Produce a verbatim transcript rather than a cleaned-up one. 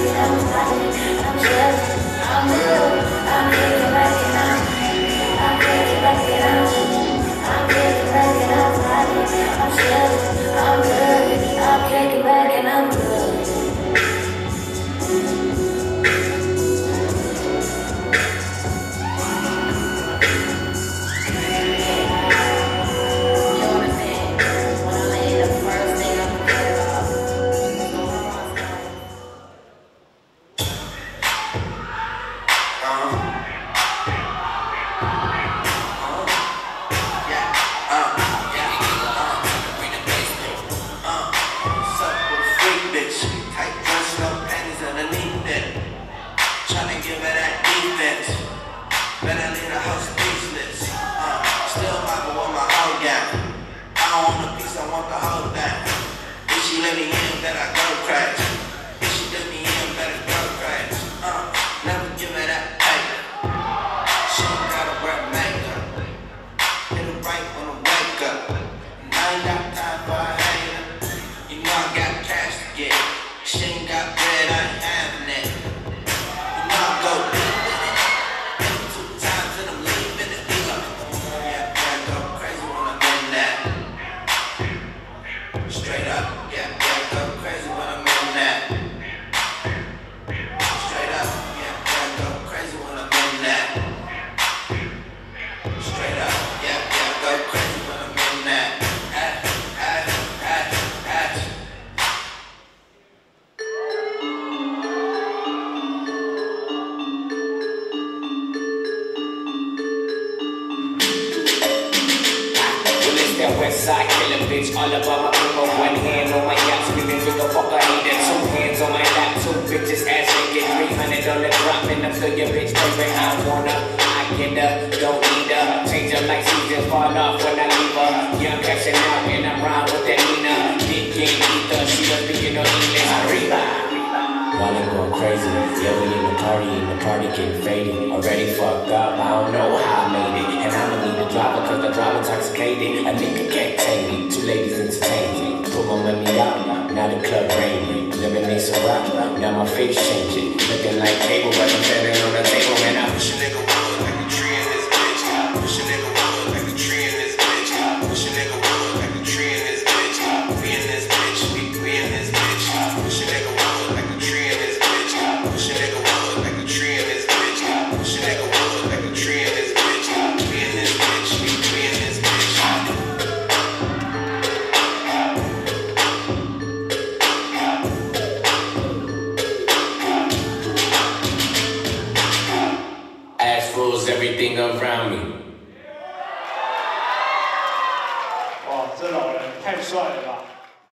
Westside killer bitch, all about my people. One hand on my yacht, screaming with the fuck I need it. Two hands on my lap, two bitches ass naked. Three hundred on the drop, and I feel your bitch baby. I wanna, I get her, don't need her. Change her like seasons, fall off when I leave her. Young cashing out, and I'm round with that Nina. Dick game ether, she was speaking on English. Arriba. While I'm going crazy, yeah, we in the party, and the party getting faded. Already fucked up, I don't know how I made it. And I'ma need a driver, cause the driver intoxicated. A nigga can't take me, two ladies entertain me. Put my money out, now the club rain. Lemonade so rock, now my face changing. Looking like cable, but I'm standing on the table, and I wish a nigga